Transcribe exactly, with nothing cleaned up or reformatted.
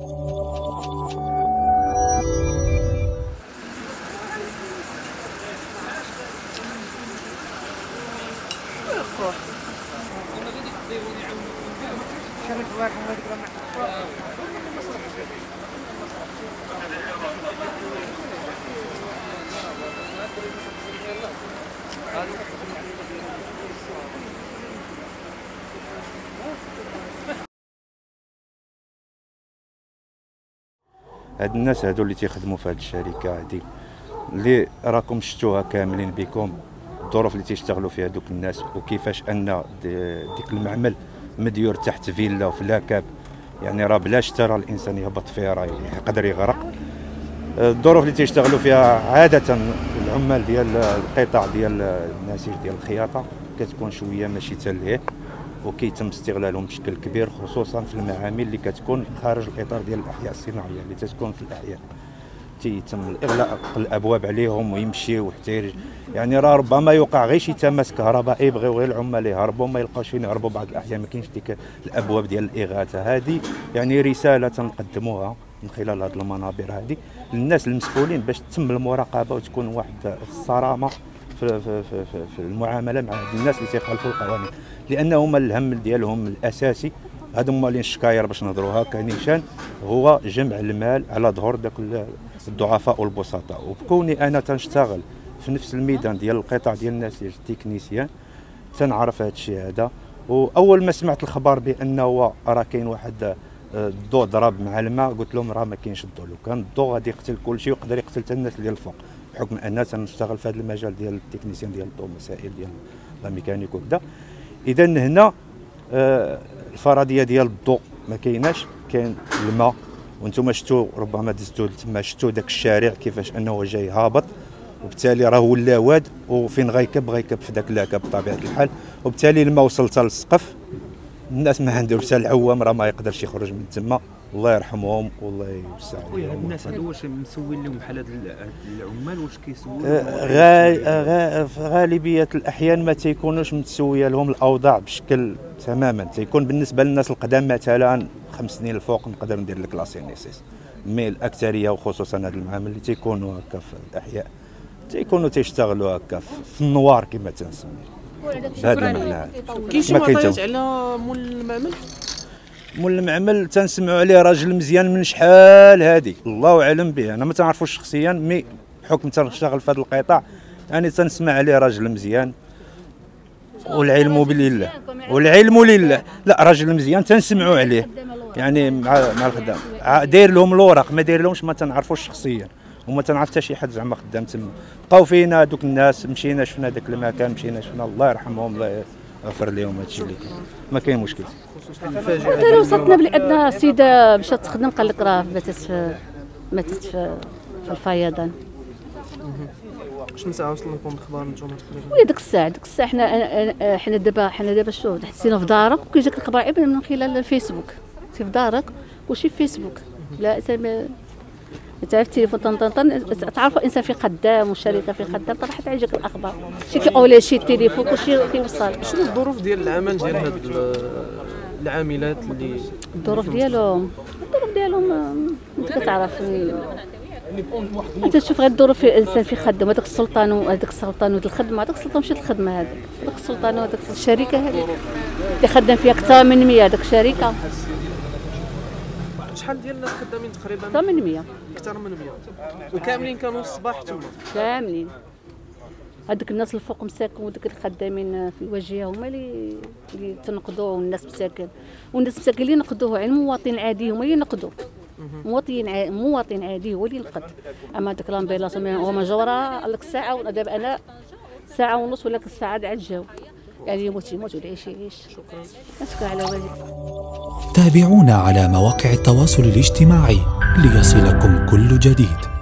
هاد الناس هادو اللي تيخدموا في هاد الشركه هادي اللي راكم شفتوها كاملين بكم، الظروف اللي تيشتغلوا فيها دوك الناس وكيفاش ان ديك المعمل مديور تحت فيلا وفي لاكاب، يعني راه بلا شتا راه الانسان يهبط فيها راه يقدر يغرق. الظروف اللي تيشتغلوا فيها عاده العمال ديال القطاع ديال النسيج ديال الخياطه كتكون شويه ماشي تلهيه، وكيتم استغلالهم بشكل كبير خصوصا في المعامل اللي كتكون خارج الاطار ديال الاحياء الصناعيه اللي تتكون في الاحياء، تيتم الاغلاق الابواب عليهم ويمشيو حتى يعني راه ربما يوقع غير شي تماس كهربائي يبغيو غير العمال يهربوا ما يلقاوش فين يهربوا. بعض الاحيان ما كاينش ديك الابواب ديال الاغاثه. هذه يعني رساله تنقدموها من خلال هذه المنابر هذه للناس المسؤولين باش تتم المراقبه وتكون واحد الصرامه في, في, في, في المعامله مع الناس اللي تيخالفوا القوانين، لان هما الهم ديالهم الاساسي هادو هما اللي الشكاير باش نهضروها كنيشان هو جمع المال على ظهور داك الضعفاء والبسطاء. وبكوني انا تنشتغل في نفس الميدان ديال القطاع ديال النسيج التكنيسيان تنعرف هذا الشيء هذا. واول ما سمعت الخبر بانه راه كاين واحد الضوء ضرب مع الماء قلت لهم راه ما كاينش الضوء، لو كان الضوء غادي يقتل كل شيء ويقدر يقتل حتى الناس ديال الفوق، بحكم ان تنشتغل في هذا المجال ديال التكنيسيان ديال الضوء مسائل ديال لا ميكانيك وكذا. اذا هنا آه الفرضيه ديال الضوء ما كايناش، كاين الماء وانتم شفتوا ربما دزتوا تما شفتوا داك الشارع كيفاش انه جاي هابط، وبالتالي راه ولا واد وفين غيكب غيكب في داك اللاكاب بطبيعه الحال، وبالتالي الماء وصل حتى للسقف. الناس ما عندهمش حتى العوام راه ما يقدرش يخرج من تما، الله يرحمهم والله يوسع عليهم. خويا هاد الناس هادو واش مسوين لهم بحال هاد العمال واش كيسولوا؟ غا غالبيه الاحيان ما تيكونوش متسويه لهم الاوضاع بشكل تماما، تيكون بالنسبه للناس القدام مثلا خمس سنين الفوق نقدر ندير لك لاسينيسيس، مي الاكثريه وخصوصا هاد المعامل اللي تيكونوا هكا في الاحياء تيكونوا تيشتغلوا هكا في النوار كما تنسمي. بهذا المعنى كاين شي معطيات على مول المعمل؟ مول المعمل تنسمعوا عليه راجل مزيان من شحال هادي، الله اعلم به، انا ما تنعرفوش شخصيا مي بحكم تنشتغل في هذا القطاع يعني تنسمع عليه راجل مزيان والعلم بالله والعلم لله. لا راجل مزيان تنسمعوا عليه يعني مع مع الخدام داير لهم الوراق ما داير لهمش، ما تنعرفوش شخصيا وما تنعرف حتى شي حد زعما خدام تما. بقاو فينا دوك الناس مشينا شفنا داك المكان مشينا شفنا الله يرحمهم الله يغفر لهم هادشي اللي كاين ما كاين مشكل. داروا وصلتنا بلي عندنا سيده مشات تخدم قال لك راه ماتت في ماتت في في الفيضان. واش من ساعه وصل لكم الاخبار نتوما تقريبا؟ وي ديك الساعه ديك الساعه حنا حنا دابا حنا دابا شوف حسينا في دارك وكيجيك الخبر عيب من خلال الفيسبوك، في دارك وشي في فيسبوك لا تعرف التليفون طنطن تعرفوا الانسان في خدام والشركه في خدام طرحت عليك الاخبار شي كيقول شي التليفون كلشي كيوصل. شنو الظروف ديال العمل ديال هاد العاملات اللي الظروف ديالهم الظروف ديالهم انت كتعرف انت تشوف غير الظروف الانسان في خدام هذاك السلطان وهذاك السلطان وديك الخدمه هذاك السلطان ماشي الخدمه هذاك هذاك السلطان وهذاك الشركه هذيك اللي خدام فيها اكثر من مية هذاك الشركه. شحال ديال الناس خدامين تقريبا؟ اكثر من مية اكثر من مية وكاملين كانوا الصباح تما كاملين. هذوك الناس الفوق مساكن ودوك الخدامين في الواجهه هما اللي اللي تنقضوا والناس مساكن والناس مساكن اللي نقضوه يعني المواطن العادي هما اللي نقضوا. مواطن ع... مواطن عادي هو اللي ينقض. اما داك لامبيلاس هو مجوره لك ساعه دابا انا ساعه ونص ولا الساعه عاد جاو يعني يموت يموت ولا يعيش يعيش. شكرا شكرا على والديك. تابعونا على مواقع التواصل الاجتماعي ليصلكم كل جديد.